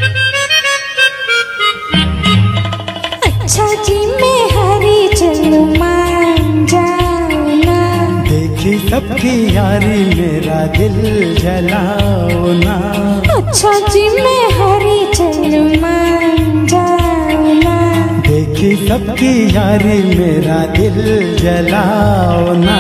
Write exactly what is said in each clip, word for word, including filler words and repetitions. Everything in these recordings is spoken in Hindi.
अच्छा जी मैं हरी चलूं मान जाओ ना। देखी सबकी यारी मेरा दिल जलाओ ना। अच्छा जी मैं हरी चलूं मान जाओ ना। देखी सबकी यारी मेरा दिल जलाओ ना।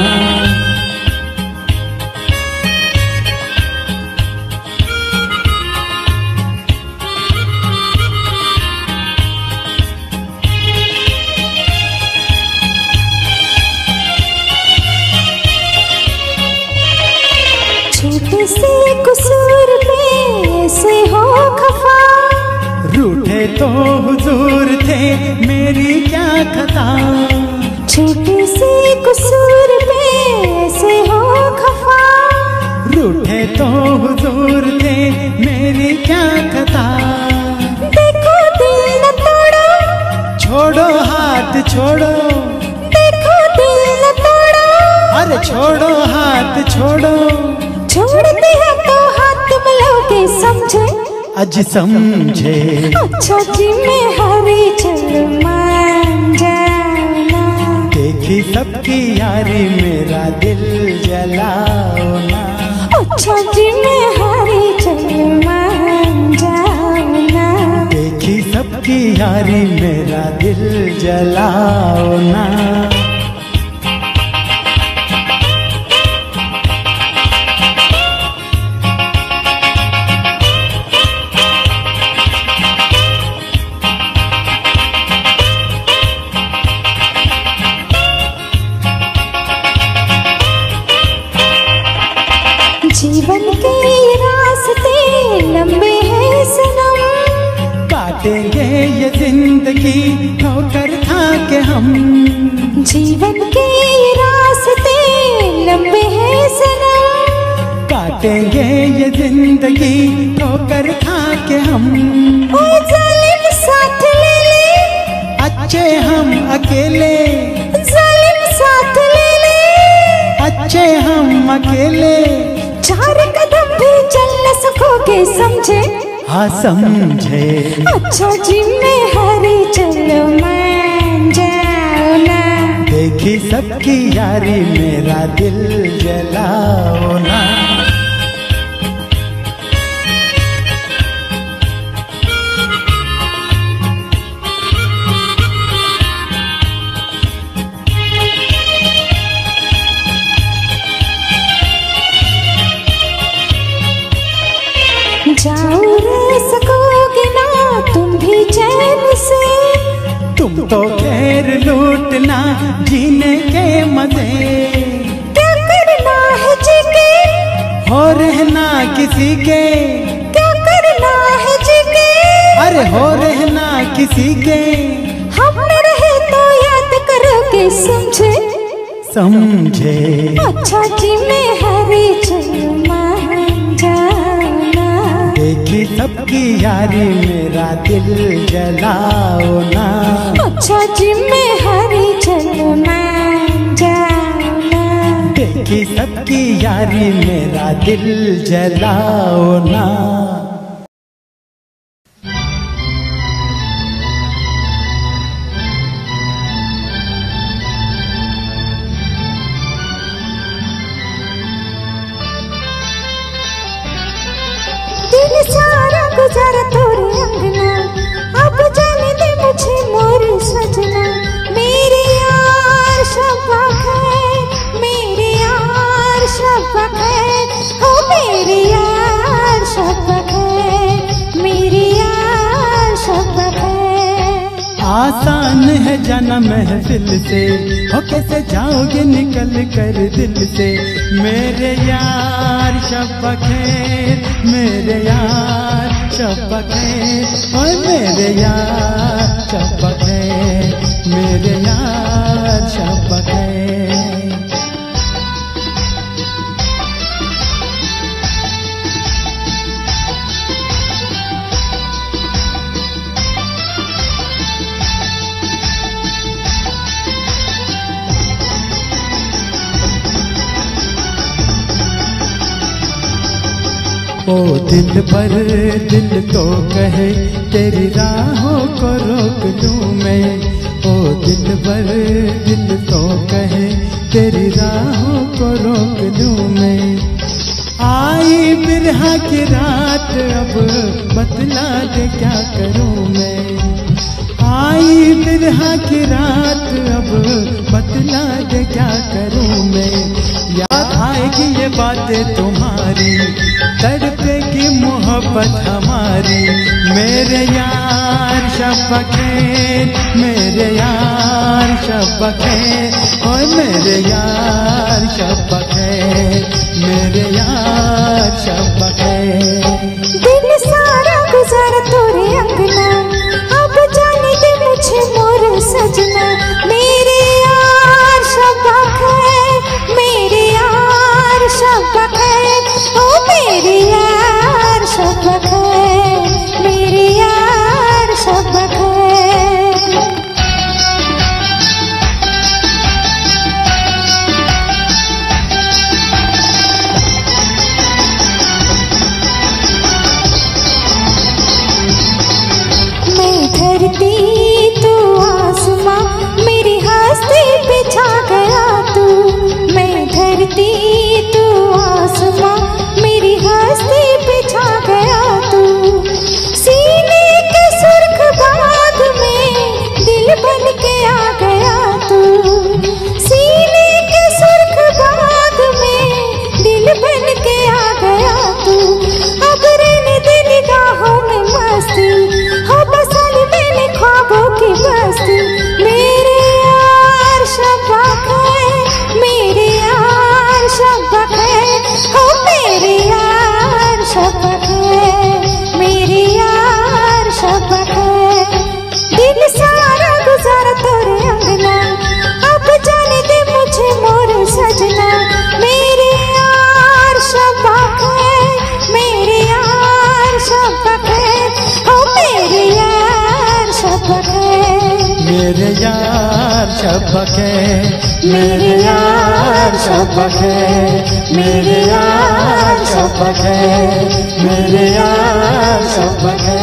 छोटे से कसूर पे ऐसे हो खफा। रूठे तो हुजूर थे मेरी क्या खता। छोटे से कसूर पे ऐसे हो खफा। रूठे तो हुजूर थे मेरी क्या खता। देखो दिल न तोड़ो। छोड़ो हाथ छोड़ो। देखो दिल न तोड़ो। अरे छोड़ो हाथ छोड़ो। छोड़ते हैं तो हाथ मिलाओगे समझे। अज समझे। अच्छा जी मैं हरी चलूं मान जाओ ना। देखी सबकी यारी मेरा दिल जलाओ ना। अच्छा जी मैं हरी चलूं मान जाओ ना। देखी सबकी यारी मेरा दिल जलाओ ना। जीवन के रास्ते लंबे हैं सनम। काटेंगे ये जिंदगी ठोकर खा के हम। जीवन के रास्ते लंबे हैं सनम। काटेंगे ये जिंदगी ठोकर खा के हम। ओ जालिम साथ ले ले। अच्छे हम अकेले। जालिम साथ ले ले। अच्छे हम अकेले। चार कदम भी चल न सकोगे समझे। हाँ समझे। अच्छा जी मैं हरी चलूं मान जाओ ना। देखी सबकी यारी मेरा दिल जलाओ ना। जाओ रह सकोगे ना तुम भी चैन से। तुम तो खैर लूटना जीने के मजे। क्या करना है जी के। हो रहना किसी के। क्या करना है जी के। अरे हो रहना किसी के। हम न रहे तो याद करोगे समझे। समझे। अच्छा जी मैं हरी चलूं मान जाओ ना। देखी सबकी यारी मेरा दिल जलाओ ना। अच्छा जी मैं हरी चलूं मान जाओ ना। देखी सबकी यारी मेरा दिल जलाओ ना। दिन सारा गुजारा तोरे अंगना। अब जाने दे मुझे मोर सजना। मेरे यार शफक है। मेरे यार शफक है। हो मेरे यार शफक है। मेरे यार शफक है। आसान है जाना महफिल से। हो कैसे जाओगे निकल कर दिल से। मेरे यार शफक है। मेरे यार शफक है। ओए मेरे यार शफक है। मेरे यार शफक है। ओ दिल पर दिल तो कहे तेरी राहों को रोक लूं मैं, ओ दिल पर दिल तो कहे तेरी राहों को रोक लूं मैं। आई बिरहा की रात अब बतला दे क्या करूं मैं, आई बिरहा की रात अब बतला दे क्या करूं मैं। याद आएगी ये बातें तुम्हारी, तड़पेगी मोहब्बत हमारी, मेरे यार शबके मेरे यार शबके, ओए मेरे यार शबके मेरे यार शबके। दिन सारा गुजार तोरे अंगना, अब जाने दे मुझे मोर सजना, मेरे यार शबके मेरे यार शबके, ओ मेरे यार शबके मेरे यार शबके। धरती तू आसमां मेरी हस्ती पे छा गया तू, मैं धरती तू आसमां मेरी हस्ती पे छा गया तू। सीने के सुर्ख बाग में दिल बन के आ गया तू, सीने के सुर्ख बाग में दिल बन के आ गया तू। अब रहने दे निगाहों में मस्ती, हो बसाली मैंने ख्वाबों की बस्ती, मेरे यार शबके मेरे यार शबके, हो मेरे यार शबके मेरे यार शबके। दिन सारा गुजारा तोरे अंगना, अब जाने दे मुझे मोर सजना, मेरे यार शबके मेरे यार शबके, हो मेरे यार शबके मेरे यार शबके मेरे यार शबके मेरे यार शबके मेरे यार शबके।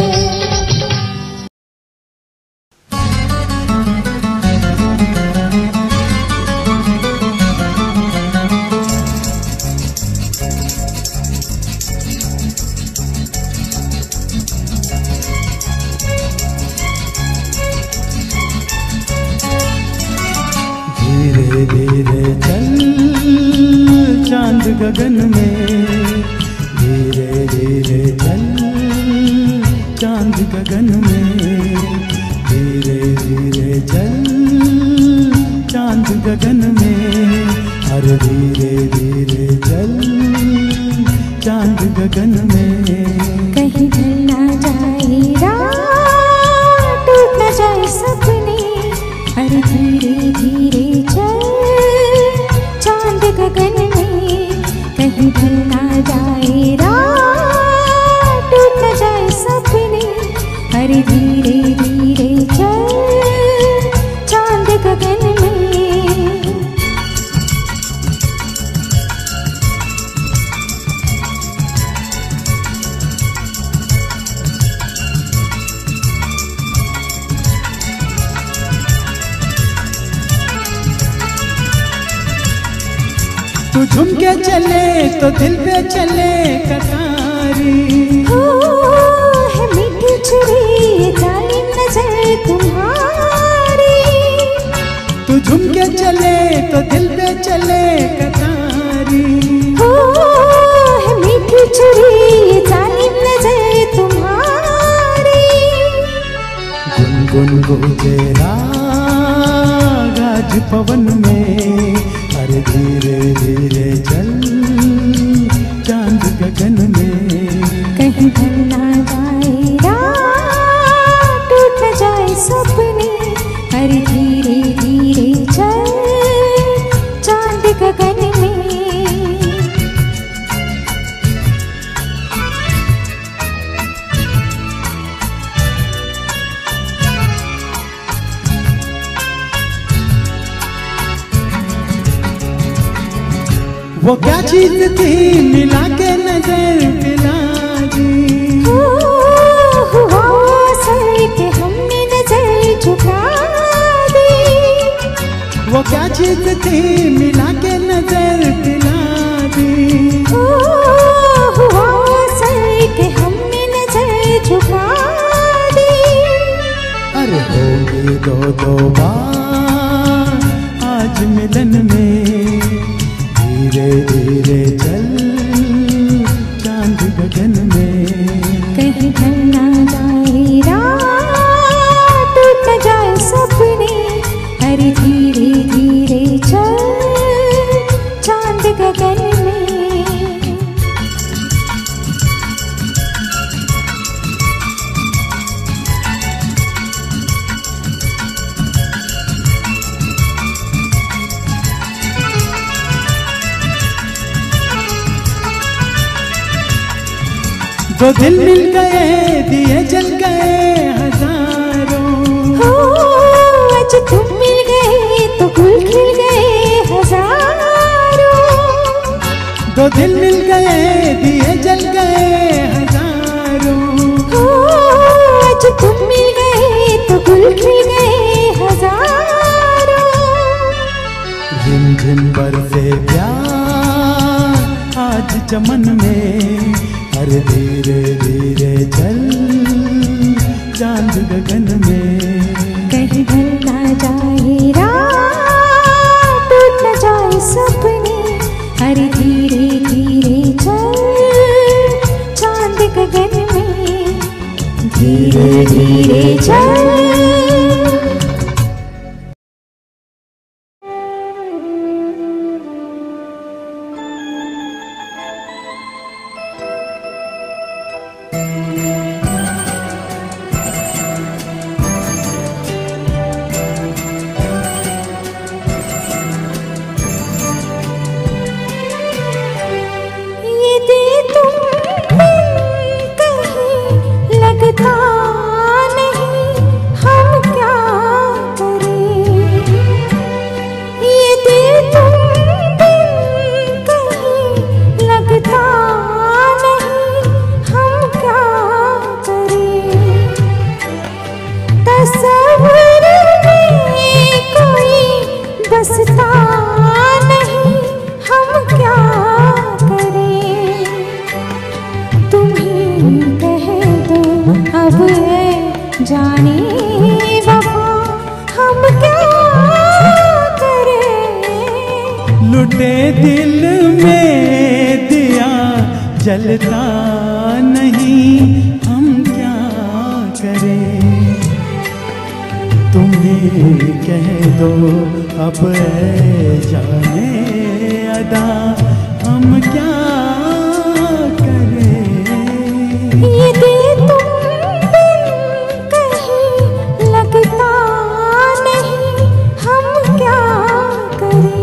धीरे धीरे चल चांद गगन में, धीरे धीरे चल चांद गगन में, धीरे धीरे चल चांद गगन में, अरे धीरे धीरे चल चांद गगन में। कहीं ढल ना जाए रात, टूट ना जाए सपने, अरे धीरे धीरे चल चांद गगन में। कहीं ढल ना जाए रात, टूट ना जाए सपने, अरे धीरे धीरे चल चांद गगन में। तू झुम के चले तो दिल पे चले कटारी, हो है मीठी छुरी जालिम नजर तुम्हारी। तू झुम के चले तो दिल पे चले कटारी, हो है मीठी छुरी जालिम नजर तुम्हारी। गुनगुन गूंजे राग आज पवन में, अरे धीरे धीरे चल चांद गगन में। कहीं ढल ना जाए रात, टूट न जाए सपने, अरे धीरे धीरे चल चांद गगन में। वो क्या चीज थी मिला के नजर पिला दी। हो हुआ सर के हमने नजर झुका दी। वो क्या चीज थी मिला के नजर पिला दी। हो हुआ सर के हमने नजर झुका दी। अरे होगी दो दो बार आज मिलन में, धीरे धीरे चल चांद गगन में। कहीं ढल ना जाए रात, टूट न जाए सपने, अरे धीरे धीरे चल चांद गगन में। दो दिल मिल गए दिए जल गए हजारों। हो आज तुम मिल गए तो गुल खिल गए हजारों। दो दिल मिल गए दिए जल गए हजारों। हो आज तुम मिल गए तो गुल खिल गए हजारों। झिम झिम बरसे प्यार आज चमन में, अरे धीरे धीरे चल चांद गगन में। कहीं ढल ना जाए रात, टूट न जाए सपने, अरे धीरे धीरे चल चांद गगन में। धीरे धीरे चल। लुटे दिल में दिया जलता नहीं, हम क्या करें। तुम्हें कह दो अब ऐ जाने अदा, हम क्या करें। ये दिल तुम बिन कहीं लगता नहीं, हम क्या करें।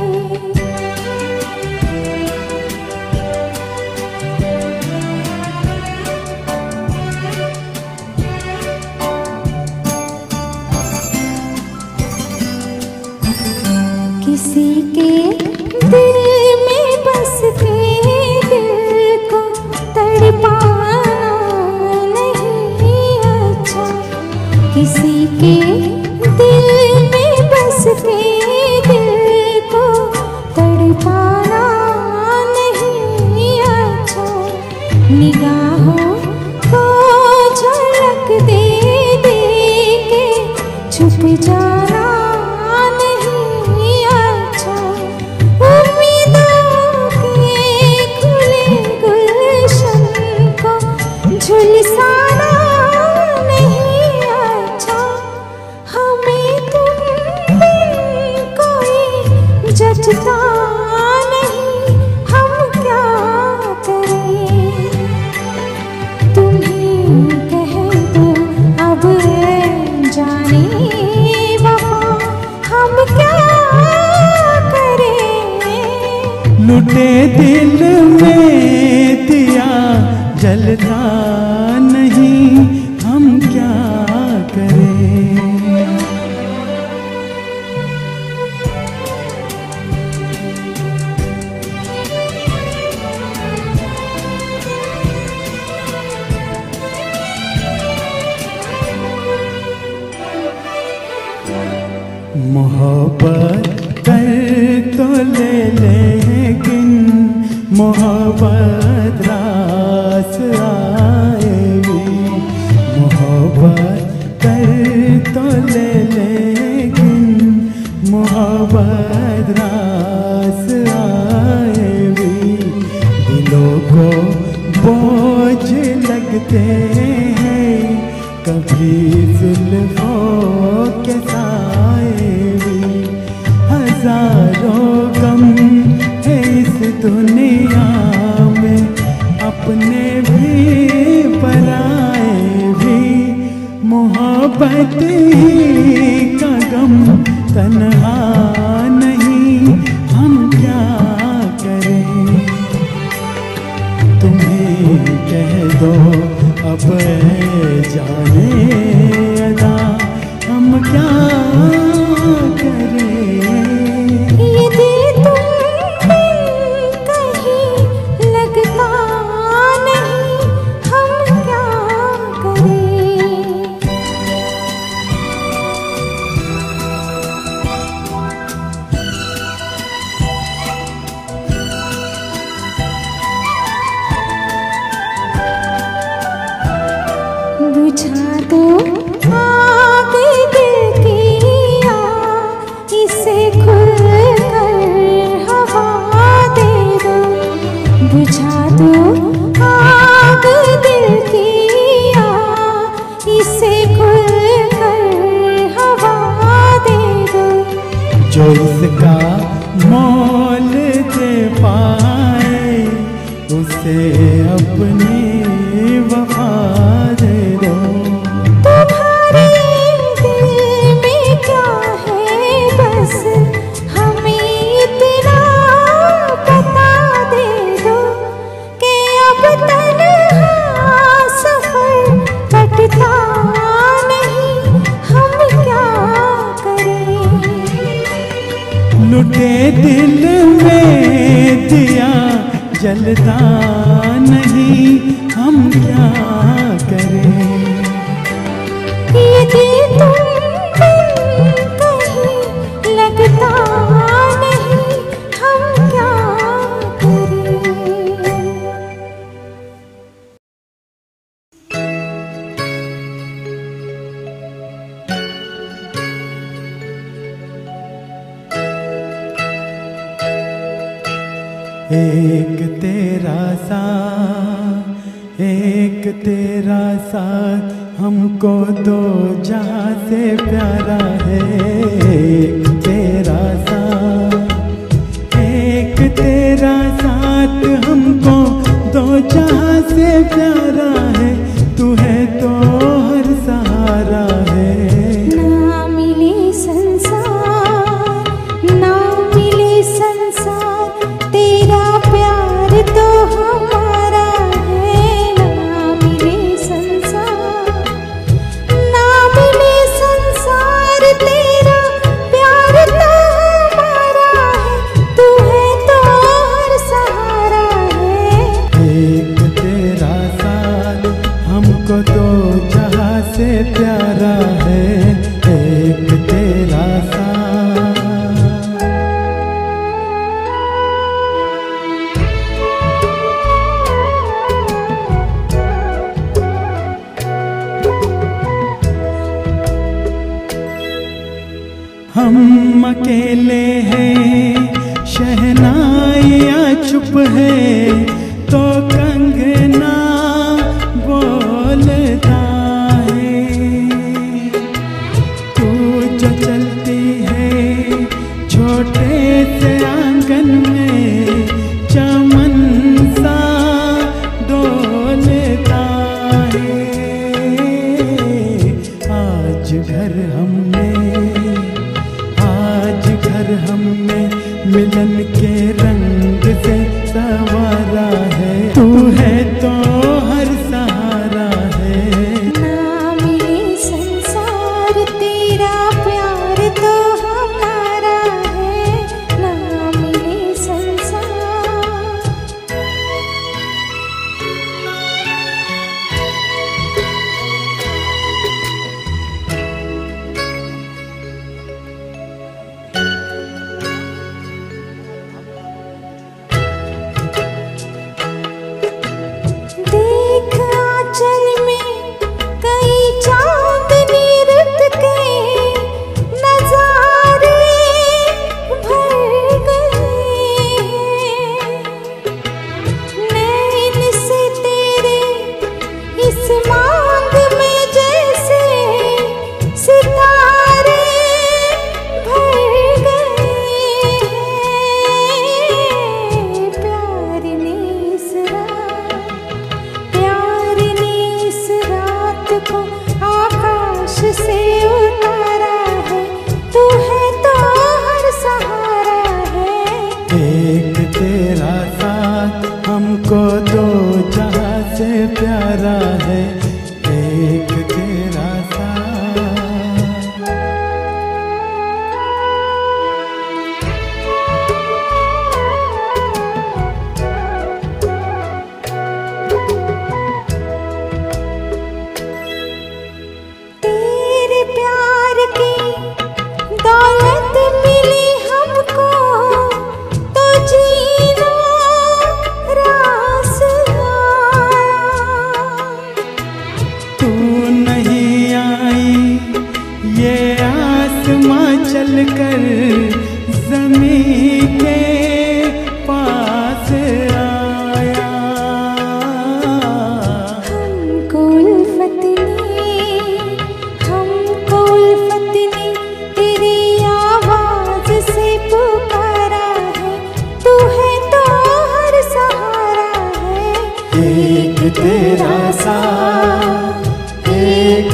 किसी के दिल में बस के दिल को तड़पाना नहीं अच्छा। किसी के दिल में बस के दिल को तड़पाना नहीं अच्छा। निगाहों को झलक दे दे के छुप जाना झुलसाना नहीं अच्छा। हमें तुम बिन कोई जचता नहीं, हम क्या करें। तुम्हें कह दो अब जाने वफा, हम क्या करें। लुटे दिल में दिया जलता नहीं, हम क्या करें। तो ले लेकिन मोहब्बत रास आएगी। मोहब्बत कर तो ले लेकिन मोहब्बत रास आएगी। दिलों को बोझ लगते हैं कभी जुल्फों के साए भी। हजारों गम है इस दुनिया में, अपने भी पराए भी। मोहब्बत का गम तन्हा नहीं, हम क्या करें। तुम्हें कह दो अब जाने अदा, हम क्या करें। यदि तुम कहीं लगता नहीं, हम क्या करें। बुझा दो आग दिल की आग, इसे खुल कर हवा दे दो। बुझा दो आग दिल की आग, इसे खुल कर हवा दे दो। जो इसका मोल दे पाए उसे अपनी वफा दे दो। तुम्हारे दिल में क्या है बस हमें इतना बता दे दो, कि अब तन्हा सफर कटता नहीं, हम क्या करें। लुटे दिल में दिया जलता नहीं, हम क्या करें। यदि तुम कहीं लगता नहीं, हम क्या करें। एक तेरा साथ, एक तेरा साथ, हमको दो जहां से प्यारा है। एक तेरा साथ, एक तेरा साथ, हमको दो जहां से प्यारा है। तू है तो हर सहारा है। ना मिले संसार, ना मिले संसार, तेरा प्यार तो हमारा है। ना मिले संसार, ना मिले संसार, तेरा प्यार तो हमारा है। तू है तो हर सहारा है। एक तेरा साथ, हमको तो जहां से प्यारा है। एक तेरा साथ। हम अकेले हैं, शहनाइयाँ चुप है, तो कंगना बोलता है। तू जो चलती है छोटे से आंगन में, चमन सा डोलता है। आज घर हमने, आज घर हमने मिलन के रंग से संवारा है। तू है तो हर सहारा है। ना मिले संसार, तेरा प्यार तो हमारा है। ना मिले संसार।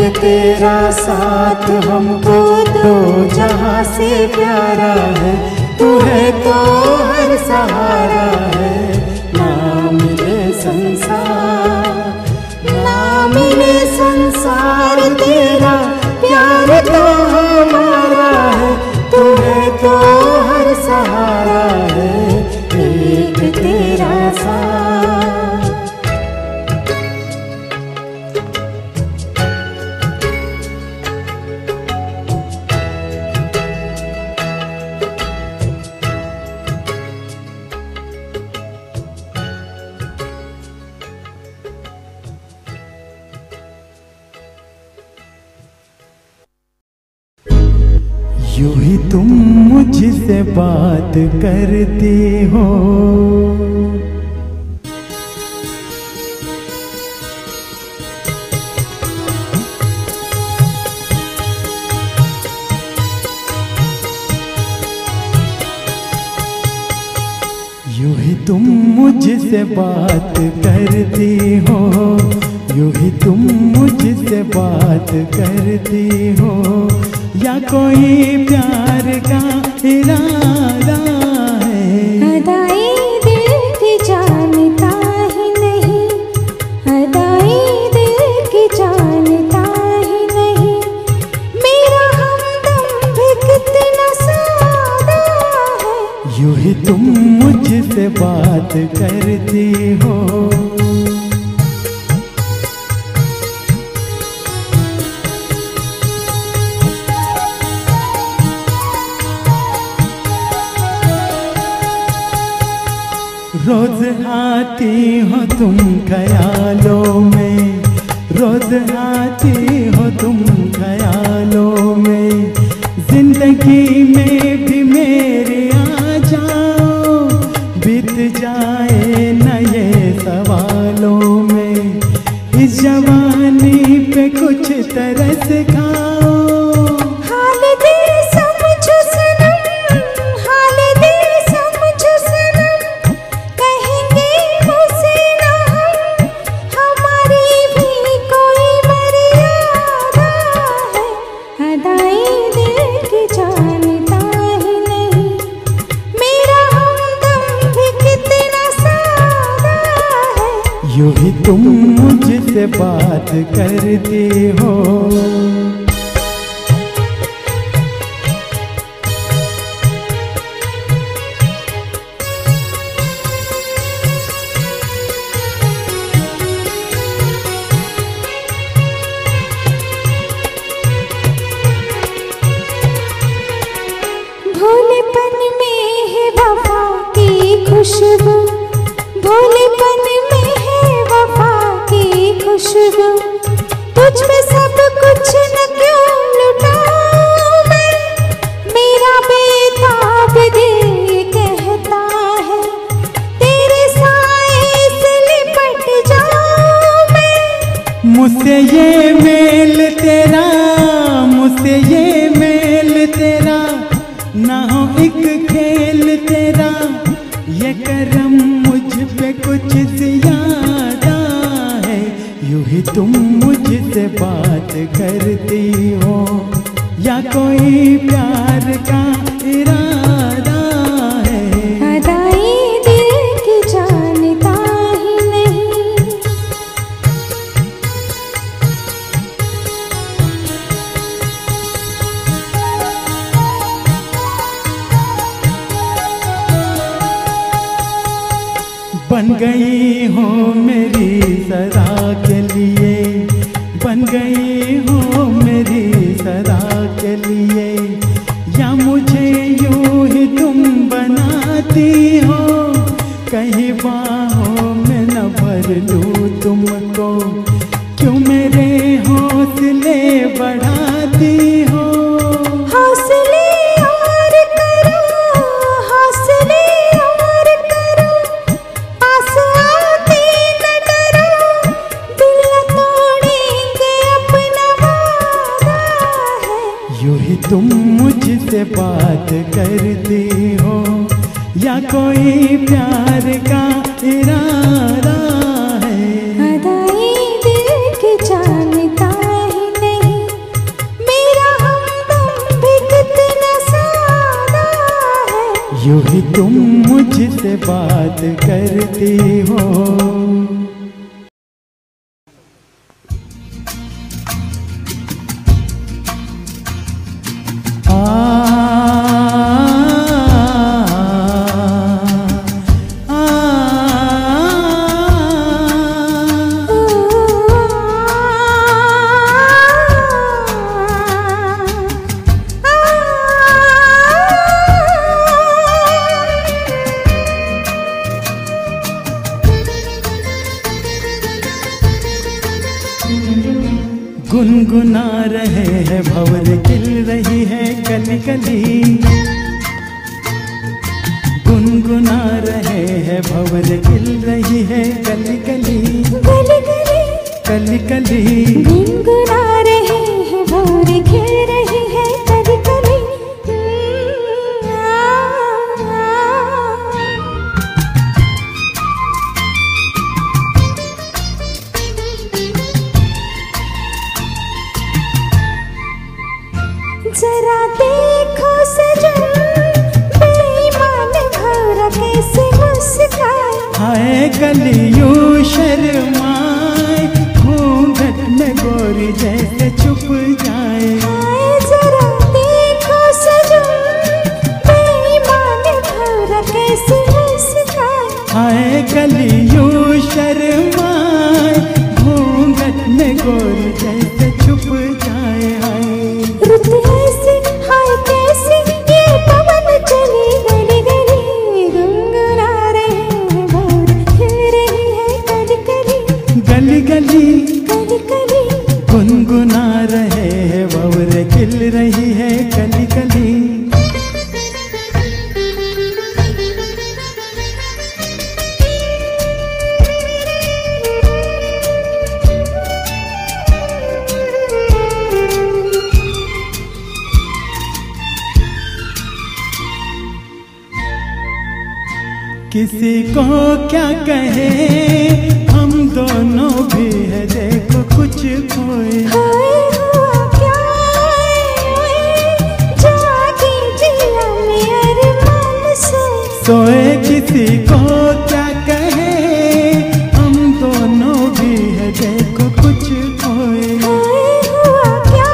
तेरा साथ हमको दो जहां से प्यारा है। तू है तो हर सहारा है, ना मिले संसार, ना मिले संसार तेरा प्यार तो हमारा है। तू है तो हर सहारा है, एक तेरा साथ। यूं ही तुम मुझसे बात करती हो, यूं ही तुम मुझसे बात करती हो, यूं ही तुम मुझसे बात करती हो। या कोई प्यार का इरादा है, अदाए दिल की जानता ही नहीं, अदाए दिल की जानता ही नहीं। मेरा हमदम भी कितना सादा है। यूं ही तुम मुझसे बात करती हो। रोज आती हो तुम ख्यालों में, रोज आती हो तुम ख्यालों में। जिंदगी में भी मेरे आ जाओ, बीत जाए न ये सवालों में। इस जवानी पे कुछ तरस खाओ, हाल दिल समझो सनम, हाल दिल समझो सनम। कहेंगे मुझसे ना हम, हमारी भी कोई मर्यादा है। अदाए दिल की जानता ही नहीं, मेरा हमदम भी कितना सादा है। यूं ही तुम मुझसे बात करती हो। भोलेपन में है वफा की खुशबू, भोलेपन में है वफा की खुशबू। तुझ पे सब कुछ न क्यों लुटाऊं मैं, मेरा बेताब दिल कहता है। तेरे साए से लिपट जाऊं मैं। मुझसे ये मेल तेरा, मुझसे ये मेल तेरा, ना हो एक खेल तेरा। ये करम मुझ पे कुछ ज्यादा है। यूं ही तुम मुझसे बात करती हो, या कोई प्यार का इरादा है। अदाए दिल की जानता ही नहीं, बन गई हो मेरी सदा के लिए, बन गई हो मेरी सदा के लिए। या मुझे यूं ही तुम बनाती हो, कहीं बाहों में न भर लूं तुमको। क्यों मेरे हौसले बढ़ाती हो, हौसले और करो, हौसले और करो। पास आते न डरो, दिल तोड़ेंगे अपना वादा है। यूं ही तुम मुझसे बात करती हो, या कोई प्यार का इरादा है। अदाए दिल की जानता ही नहीं, यूं ही तुम मुझसे बात करती हो। गुनगुना रहे हैं भंवर खिल रही है कली कली, गुनगुना रहे हैं भंवर खिल रही है कली कली, गली गली कली कली गुनगुना रहे हैं भंवर खिल रही है कली कली। जरा देखो सजन बेईमान भंवरा कैसे मुस्काए, हाय कलियों शर्माए घूंघट में गोरी जैसे छुप जाए। हाय जरा देखो सजन बेईमान भंवरा कैसे मुस्काए, हाय कलियों शर्माए घूंघट में गोरी जैसे छुप जाए। हाय रुत ऐसी हाय कैसी ये पवन चली गली गली, गुनगुना रहे हैं भंवर खिल रही है कली कली, गली गली कली कली गुनगुना रहे हैं भंवर खिल रही है कली कली। किसी को क्या कहे हम दोनों भी है देखो कुछ खोए। हाय हुआ क्या जागी जिया में अरमान सोए, सोए किसी को क्या कहे हम दोनों भी है देखो कुछ खोए। हाय हुआ क्या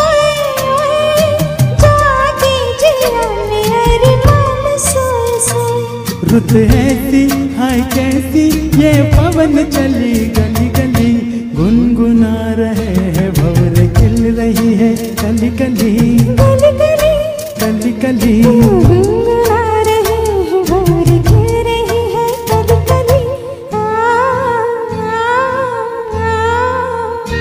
जागी जिया में अरमान सोए सोए। रुत ऐसी हाय कैसी ये पवन चली गली गली, गुनगुना रहे हैं भंवर खिल रही है कली कली, गली गली कली कली गुनगुना रहे हैं भंवर खिल रही है कली कली। आ, आ, आ।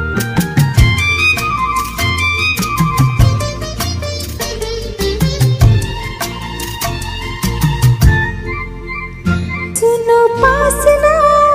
सुनो पास ना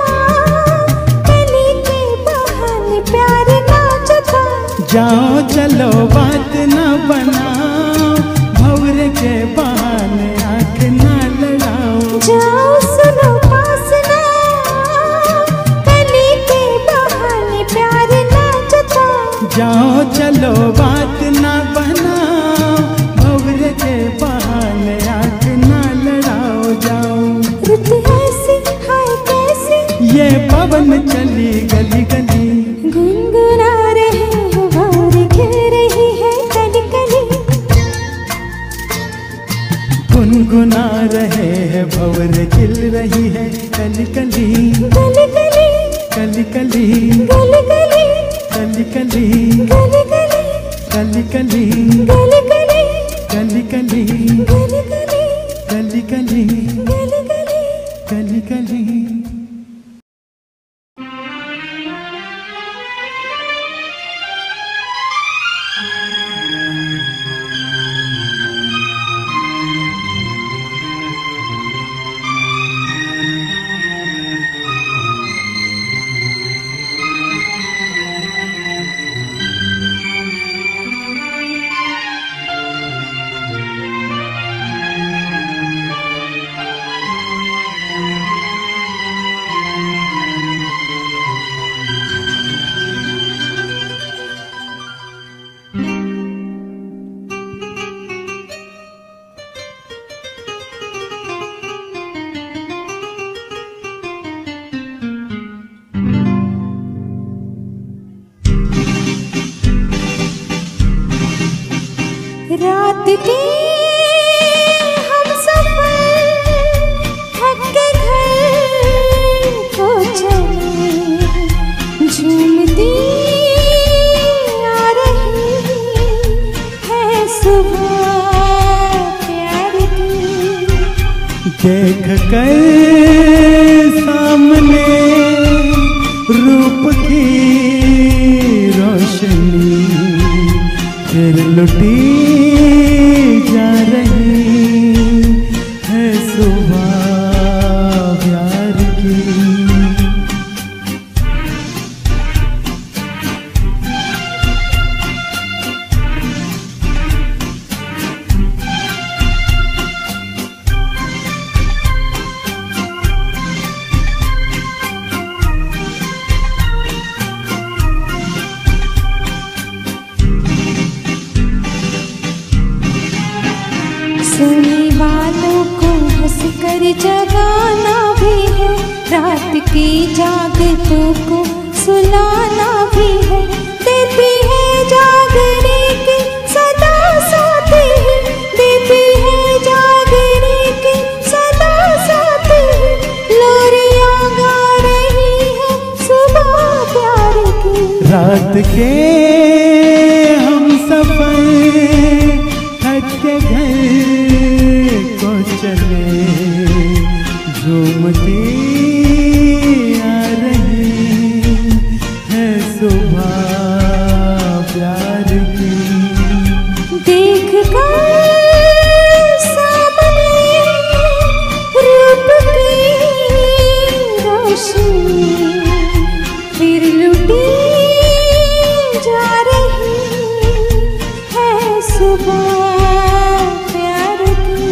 कली के बहाने प्यार नाच था, जाओ चलो बात न बनाओ भंवर के बहाने आंख न लड़ाओ। जाओ सुनो पास ना कली के बहाने प्यार नाच था, जाओ चलो बात न बनाओ भंवर के बहाने आंख न लड़ाओ। जाओ रुत ऐसी हाय कैसी ये पवन चली गली गली, गुनगुना रहे हैं भंवर खिल रही है कली कली, गुनगुना रहे हैं भंवर खिल रही है कली कली, गली गली कली कली गली गली कली कली गली गली कली कली गली गली कली कली गली गली कली कली गली गली कली कली। देख कर सामने रूप की रोशनी फिर लुटी जा रही है सुबह प्यार की। सोने वालों को हंस कर जगाना भी है, रात की जागतों को सुलाना भी है। देती है जागने की सदा साथ है, देती है जागने की सदा साथ है। लोरियां गा रही है सुबह प्यार की। रात के हम सफर थक के घर को चले, झूमती आ रही है सुबह प्यार की। देख कर सामने रूप की रोशनी फिर लुटी जा रही है सुबह प्यार की।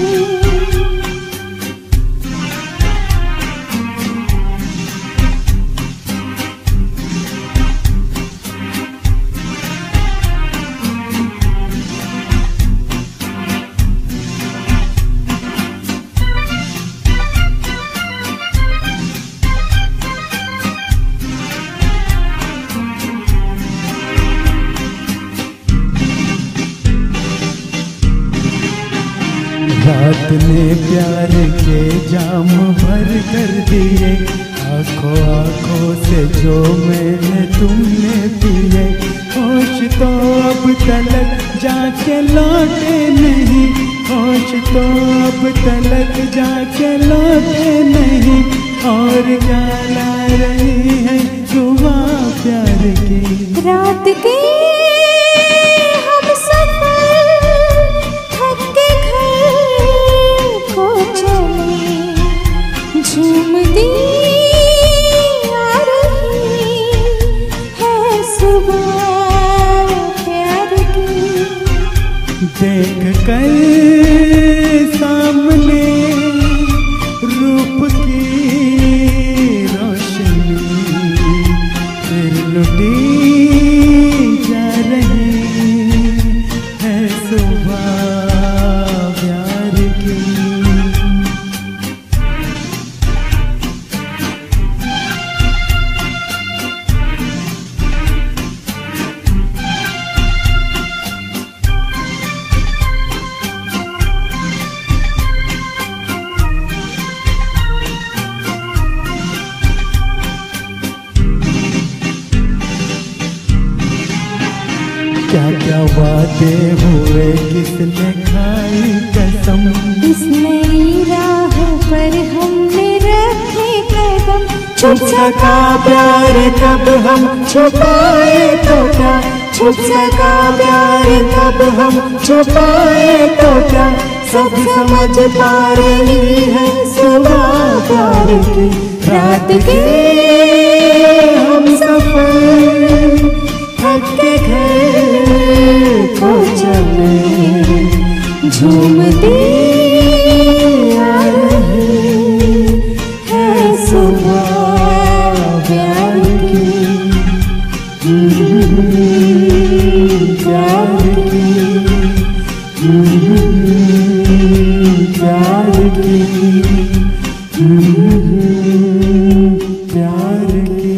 रात ने प्यार के जाम भर कर दिए, आंखों आंखों से जो मैंने तुमने पिए। होश तो अब तलक जाके लौटे नहीं, होश तो अब तलक जाके लौटे नहीं। और क्या ला रही है सुबह प्यार की। रात के हम सफर थक के घर को चले, झूमती आ रही है सुबह प्यार की। देख कर सामने रूप की रोशनी फिर लुटी जा रही है सुबह प्यार की। क्या क्या वादे हुए किसने खाई कसम, इस नई राह पर हमने रखे कदम। छुप सका प्यार कब हम छुपाए तो क्या, छुप सका प्यार कब हम छुपाए तो क्या। सब समझ पा रही है सुबह प्यार की। रात के हम सफर थक के घर को चले, झूमती आ रही है सुबह प्यार की। प्यार की प्यार की प्यार की।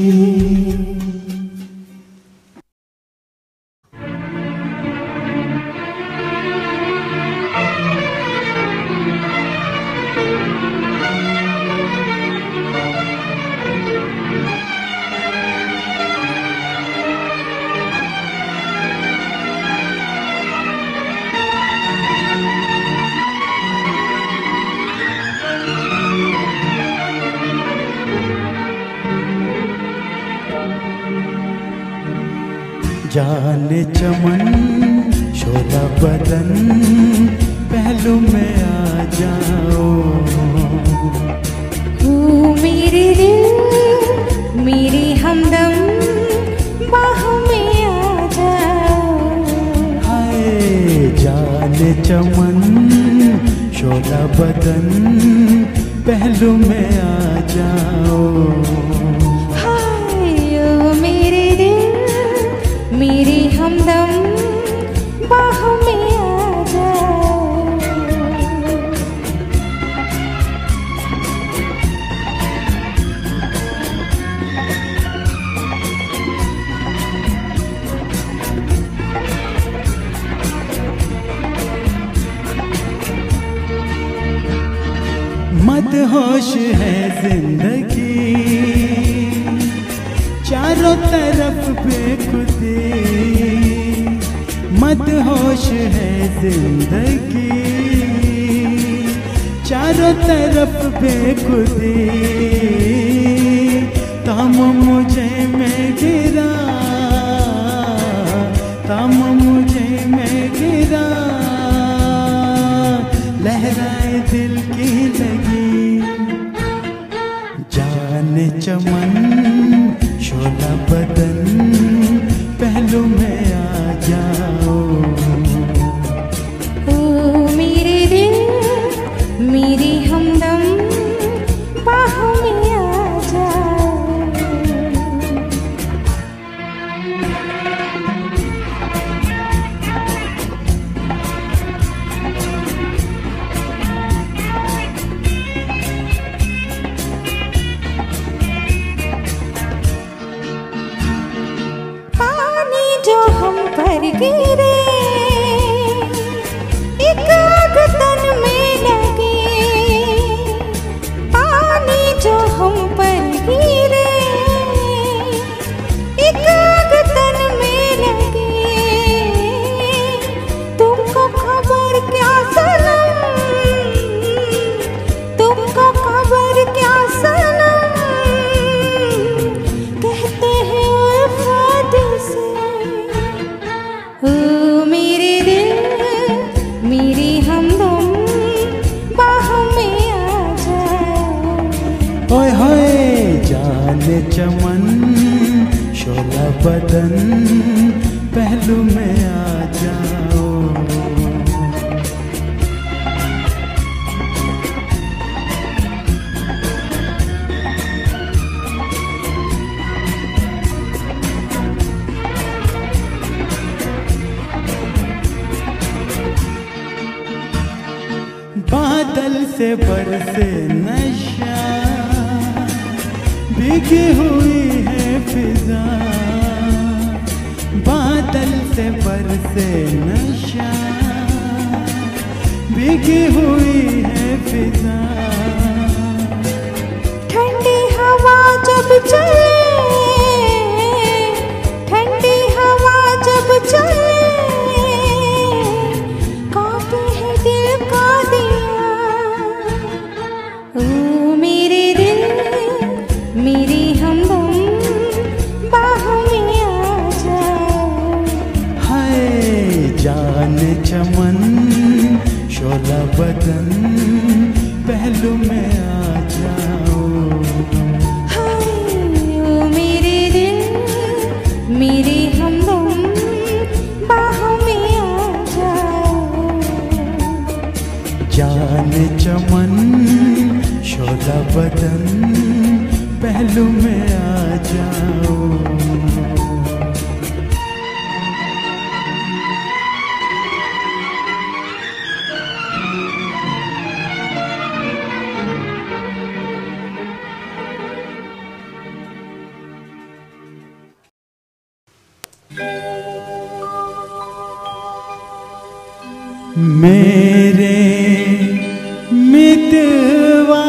जाने चमन शोला बदन पहलू में आ जाओ। तू मेरे दिल मेरी हमदम बाहों में आ जाओ। हाय जाने चमन शोला बदन पहलू में आ जाओ। हाय ओ मेरे दिल मेरी हमदम बाहों में आ जाओ। मदहोश है जिंदगी चारों तरफ बेखुदी। मदहोश है जिंदगी चारों तरफ बेखुदी। तम मुझे में गिरा तम मुझे में गिरा लहराए दिल की लगी। जाने चमन शोला बदन पहलू में आ जाओ। ओ मेरे दिल मेरी हमदम बाहों में आ जाओ। जो हम पर गिरे एक आग तन में लगे। पानी जो हम पर गिरे एक आग तन में लगे। तुमको खबर क्या सनम तुमको खबर क्या सनम कहते हैं उल्फत से। ओ मेरे दिल मेरी हमदम बाहों में आ जाओ। ओए होए जाने चमन शोला बदन पहलू में आ जाओ। बादल से बरसे नशा भीगी हुई है फिजा। बादल से बरसे नशा भीगी हुई है फिजा। ठंडी हवा जब चले ठंडी हवा जब चले कांपे है दिल का दिया। ओ मेरे दिल मेरी हमदम बाहों में आ जाओ। हाय जाने चमन शोला बदन पहलू में आ जाओ। हाय ओ मेरे दिल मेरी हमदम बाहों में आ जाओ। जाने चमन शोला बदन पहलू में आ जाओ। मेरे मितवा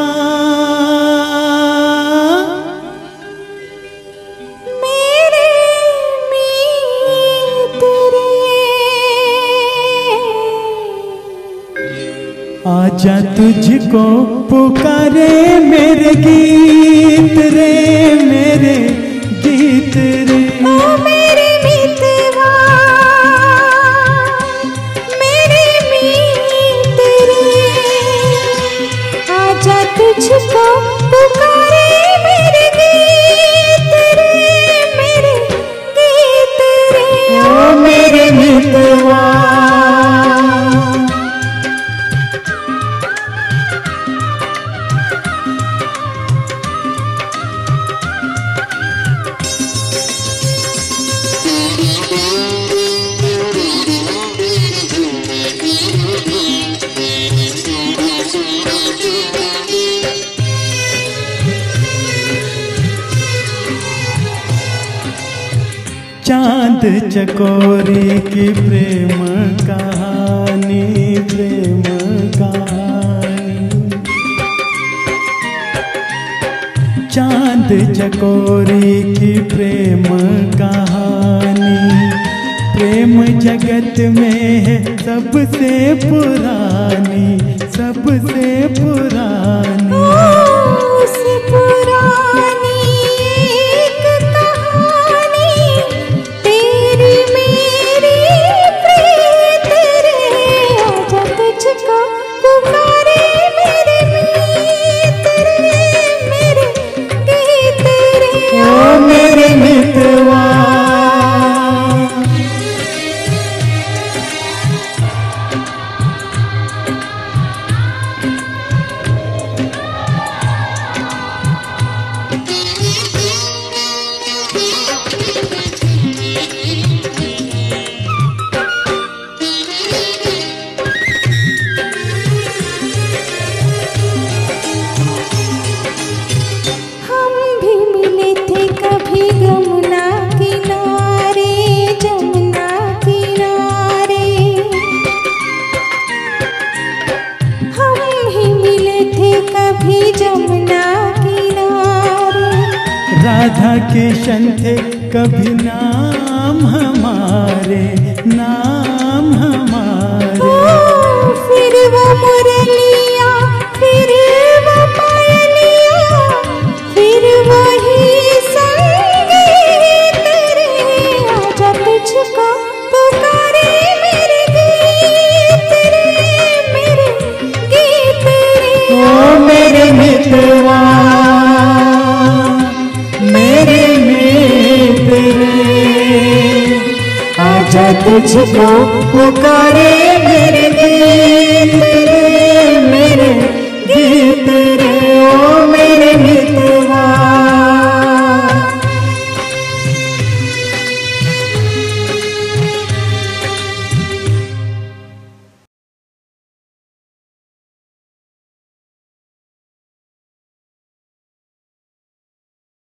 मेरे मित्र आजा तुझको पुकारे मेरे गीत रे मेरे गीत रे। ओ मेरे मितवा तुझको पुकारे मेरे गीत रे, मेरे गीत रे। ओ मेरे मितवा चांद चकोरी की प्रेम कहानी, प्रेम कहानी। चांद चकोरी की प्रेम कहानी, प्रेम जगत में है सबसे पुरानी, सबसे पुरानी। उससे पुरानी एक कहानी, तेरी मेरी प्रीत रे। आजा तुझको पुकारे मेरे मीत रे, मेरे गीत रे। ओ मेरे मितवा राधा किशन थे कभी नाम हमारे, नाम हमारे। ओ, फिर वो मुरलिया, फिर वो पायलिया, फिर वही संगीत रे। आजा तुझको पुकारे मेरे गीत रे, मेरे गीत रे। ओ मेरे मितवा मेरे मित्र, आजा तुझको पुकारे मेरे दिल।